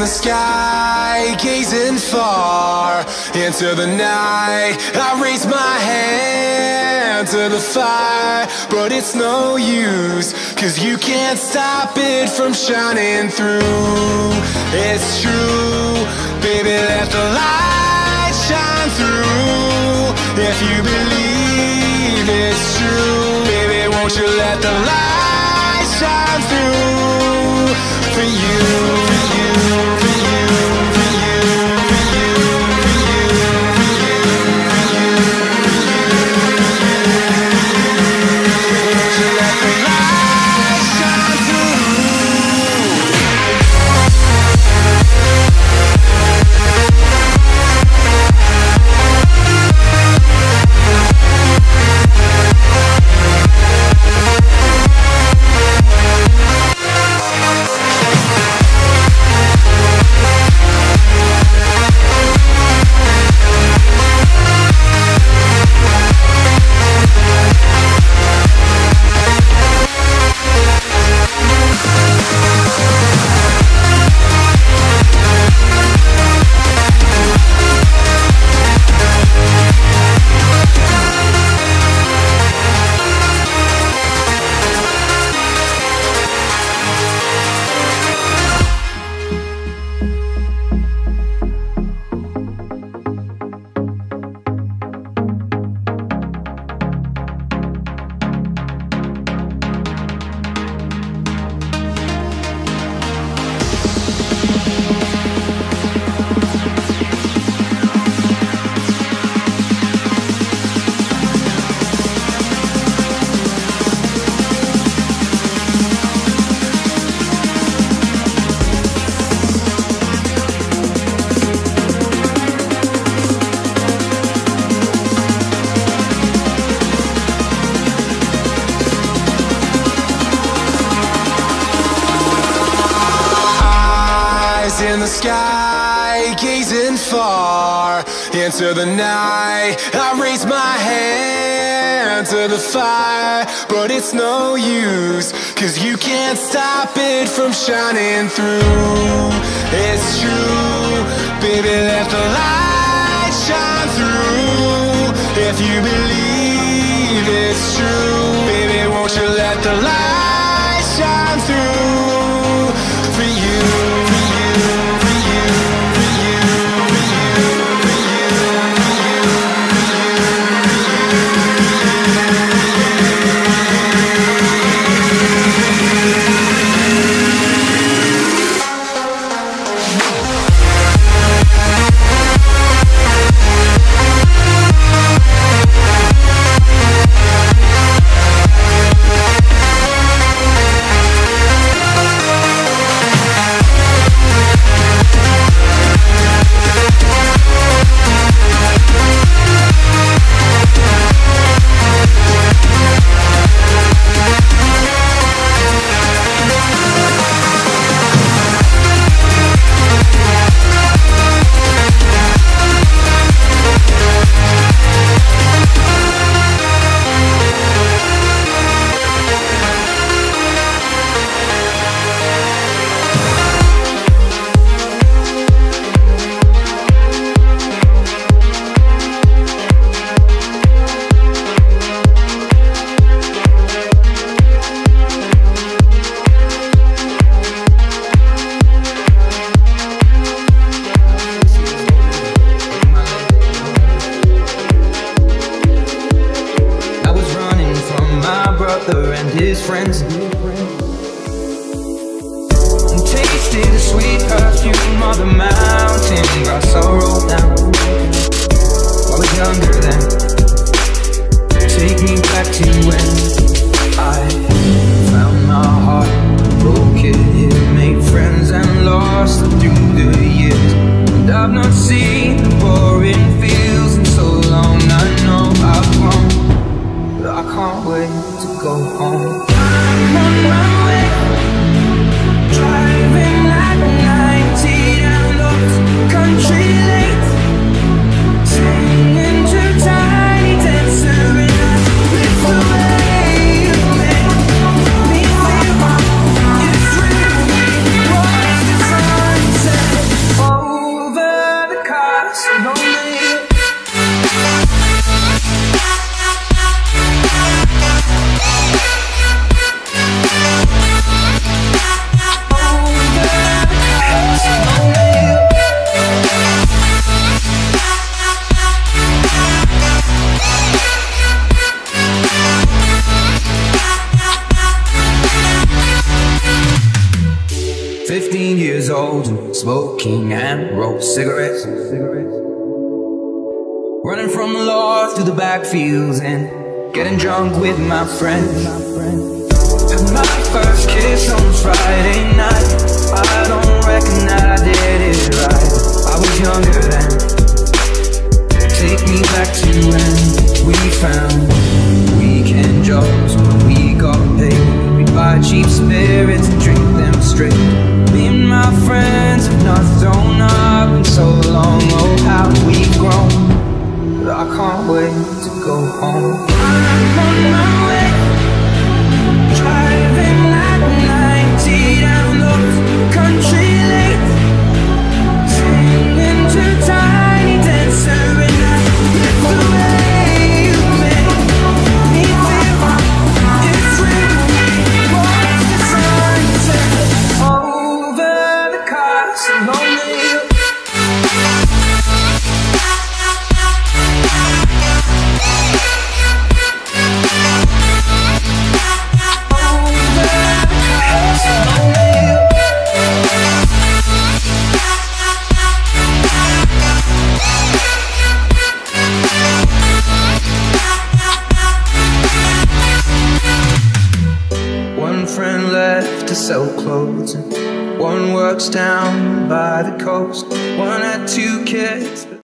the sky, gazing far into the night. I raise my hand to the fire, but it's no use, 'cause you can't stop it from shining through. It's true, baby, let the light shine through. If you believe it's true, baby, won't you let the light shine through for you, for you, for you, for you, for you, for you, for you, for you, won't you let the light shine through? In the sky, gazing far into the night. I raise my hand to the fire, but it's no use, 'cause you can't stop it from shining through. It's true, baby, let the light shine through. If you believe it's true, baby, won't you let the light shine through for you, for you, for you, for you, for you, for you, for you, and his friends, and tasted the sweet perfume of the mountain grass I rolled down. I was younger then. Take me back to when I found my heart, broke it here, made friends and lost them through the years. And I've not seen the boring fields in so long. I know I've grown, but I can't wait to go home. I'm on my old and smoking and rolled cigarettes. Running from the law through the backfields and getting drunk with my friends. Had my first kiss on Friday night. I don't reckon that I did it right. I was younger then. Take me back to when we found weekend jobs. When we got paid, we'd buy cheap spirits and drink them straight. Me and my friends have not thrown up in so long. Oh, how we've grown, but I can't wait to go home. I'm on my way, driving like 90 down those country lanes, singing to Tiny Dancer, and I live the way you make me feel. It's when we watch the sunset over the castle lonely. One friend left to sell clothes, and one works down by the coast. One had 2 kids.